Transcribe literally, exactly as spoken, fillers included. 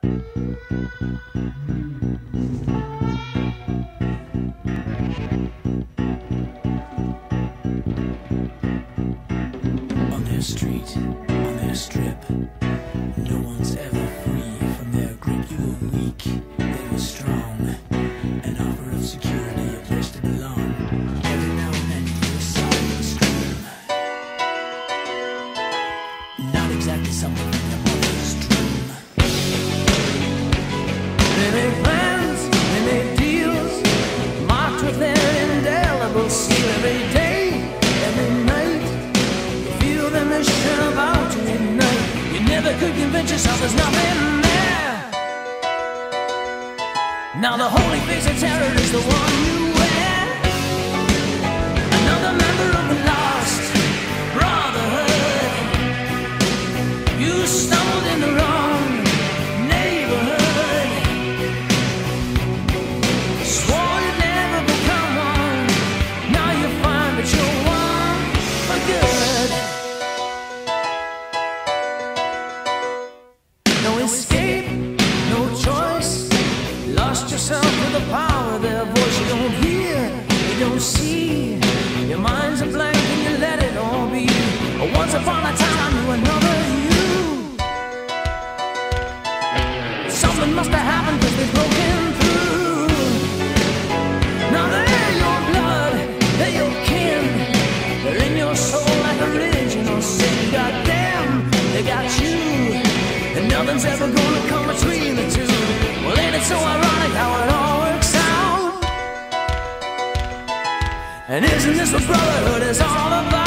On their street, on their strip, no one's ever free from their grip. You were weak, they were strong, an offer of security, a place to belong. Every now and then you hear a silent scream, not exactly something from your mother's dream. They make plans, they make deals, marked with their indelible seal. Every day, every night, you feel the mission about to ignite. You never could convince yourself there's nothing there. Now the holy face of terror is the one you wear. Another member of the Lost Brotherhood. You stumbled in the wrong neighborhood, swore you'd never become one. Now you find that you're one for good. No escape, no choice. Lost yourself to the power of their voice. You don't hear, you don't see. Your mind's a blank and you let it all be. Once upon a time you were another you. Something must have happened because they've broken through. Now they're your blood, they're your kin. They're in your soul like original sin. You got them, they got you, and nothing's ever gonna come between the two. Well, ain't it so ironic how it all works out? And isn't this what brotherhood is all about?